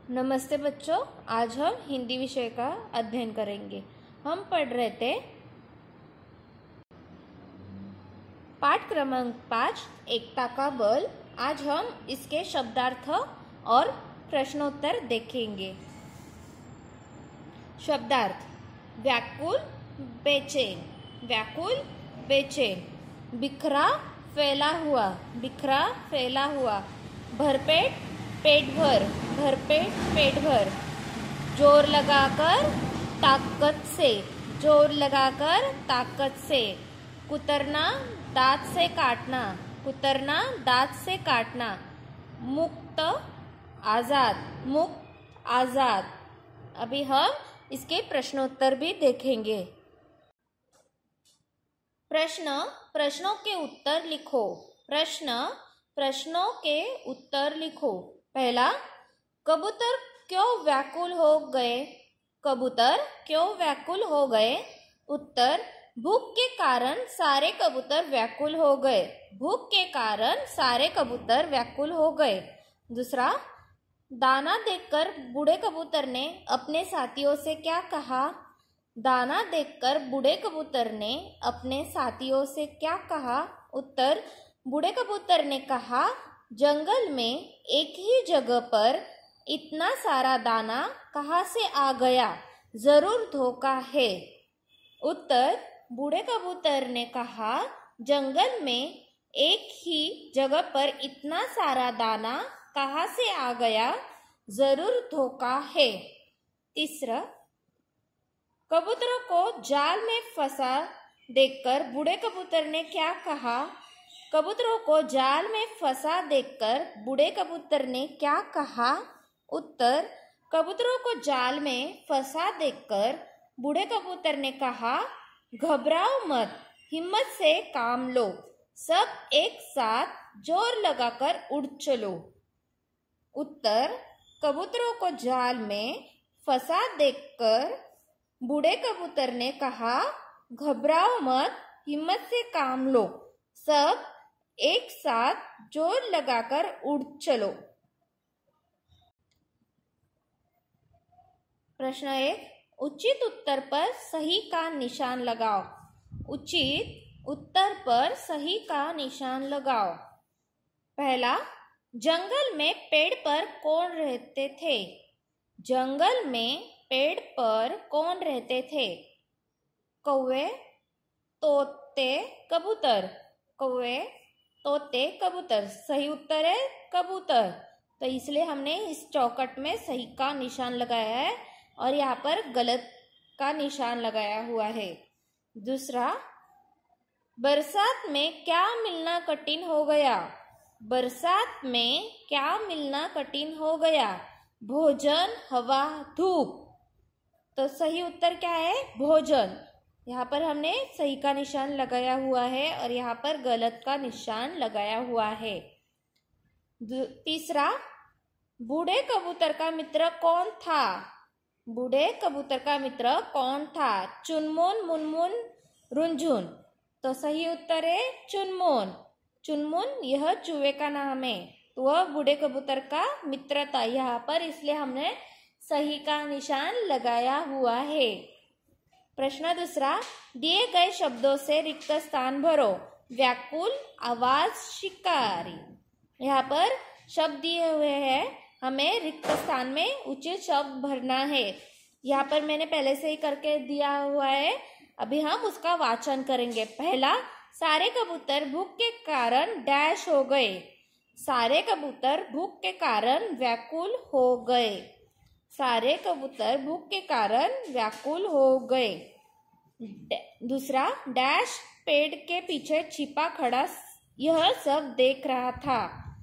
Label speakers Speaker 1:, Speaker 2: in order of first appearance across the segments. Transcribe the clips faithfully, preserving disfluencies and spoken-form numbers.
Speaker 1: नमस्ते बच्चों, आज हम हिंदी विषय का अध्ययन करेंगे। हम पढ़ रहे थे पाठ क्रमांक पाँच एकता का बल। आज हम इसके शब्दार्थ और प्रश्नोत्तर देखेंगे। शब्दार्थ: व्याकुल, बेचैन। व्याकुल, बेचैन। बिखरा, फैला हुआ। बिखरा, फैला हुआ। भरपेट, पेट भर। भरपेट, पेट भर। जोर लगाकर, ताकत से। जोर लगाकर, ताकत से। कुतरना, दांत से काटना। कुतरना, दांत से काटना। मुक्त, आजाद। मुक्त, आजाद। अभी हम इसके प्रश्नोत्तर भी देखेंगे। प्रश्न, प्रश्नों के उत्तर लिखो। प्रश्न, प्रश्नों के उत्तर लिखो। पहला, कबूतर क्यों व्याकुल हो गए? कबूतर क्यों व्याकुल हो गए? उत्तर, भूख के कारण सारे कबूतर व्याकुल हो गए। भूख के कारण सारे कबूतर व्याकुल हो गए। दूसरा, दाना देखकर बूढ़े कबूतर ने अपने साथियों से क्या कहा? दाना देखकर बूढ़े कबूतर ने अपने साथियों से क्या कहा? उत्तर, बूढ़े कबूतर ने कहा, जंगल में एक ही जगह पर इतना सारा दाना कहाँ से आ गया? जरूर धोखा है। उत्तर, बूढ़े कबूतर ने कहा, जंगल में एक ही जगह पर इतना सारा दाना कहाँ से आ गया? जरूर धोखा है। तीसरा, कबूतरों को जाल में फंसा देखकर बूढ़े कबूतर ने क्या कहा? कबूतरों को जाल में फंसा देखकर बूढ़े कबूतर ने क्या कहा? उत्तर, कबूतरों को जाल में फंसा देखकर बूढ़े कबूतर ने कहा, घबराओ मत, हिम्मत से काम लो, सब एक साथ जोर लगाकर उड़ चलो। उत्तर, कबूतरों को जाल में फंसा देखकर बूढ़े कबूतर ने कहा, घबराओ मत, हिम्मत से काम लो, सब एक साथ जोर लगाकर उड़ चलो। प्रश्न एक, उचित उत्तर पर सही का निशान लगाओ। उचित उत्तर पर सही का निशान लगाओ। पहला, जंगल में पेड़ पर कौन रहते थे? जंगल में पेड़ पर कौन रहते थे? कौवे, तोते, कबूतर। कौवे, तोते, कबूतर। सही उत्तर है कबूतर। तो इसलिए हमने इस चौकट में सही का निशान लगाया है और यहाँ पर गलत का निशान लगाया हुआ है। दूसरा, बरसात में क्या मिलना कठिन हो गया? बरसात में क्या मिलना कठिन हो गया? भोजन, हवा, धूप। तो सही उत्तर क्या है? भोजन। यहाँ पर हमने सही का निशान लगाया हुआ है और यहाँ पर गलत का निशान लगाया हुआ है। तीसरा, बूढ़े कबूतर का मित्र कौन था? बूढ़े कबूतर का मित्र कौन था? चुनमुन, मुनमुन, रुनझुन। तो सही उत्तर है चुनमुन। चुनमुन यह चूहे का नाम है, तो वह बूढ़े कबूतर का मित्र था यहाँ पर, इसलिए हमने सही का निशान लगाया हुआ है। प्रश्न दूसरा, दिए गए शब्दों से रिक्त स्थान भरो। व्याकुल, आवाज, शिकारी। यहाँ पर शब्द दिए हुए हैं, हमें रिक्त स्थान में उचित शब्द भरना है। यहाँ पर मैंने पहले से ही करके दिया हुआ है, अभी हम उसका वाचन करेंगे। पहला, सारे कबूतर भूख के कारण डैश हो गए। सारे कबूतर भूख के कारण व्याकुल हो गए। सारे कबूतर भूख के कारण व्याकुल हो गए। दूसरा, डैश पेड़ के पीछे छिपा खड़ा यह सब देख रहा था।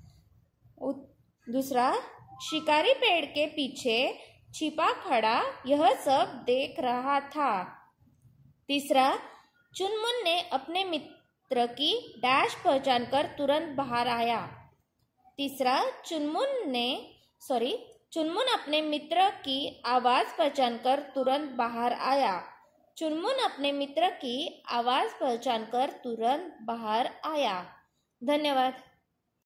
Speaker 1: दूसरा, शिकारी पेड़ के पीछे छिपा खड़ा यह सब देख रहा था। तीसरा, चुनमुन ने अपने मित्र की डैश पहचान कर तुरंत बाहर आया। तीसरा, चुनमुन ने सॉरी चुनमुन अपने मित्र की आवाज पहचान कर तुरंत बाहर आया। चुनमुन अपने मित्र की आवाज पहचान कर तुरंत बाहर आया। धन्यवाद।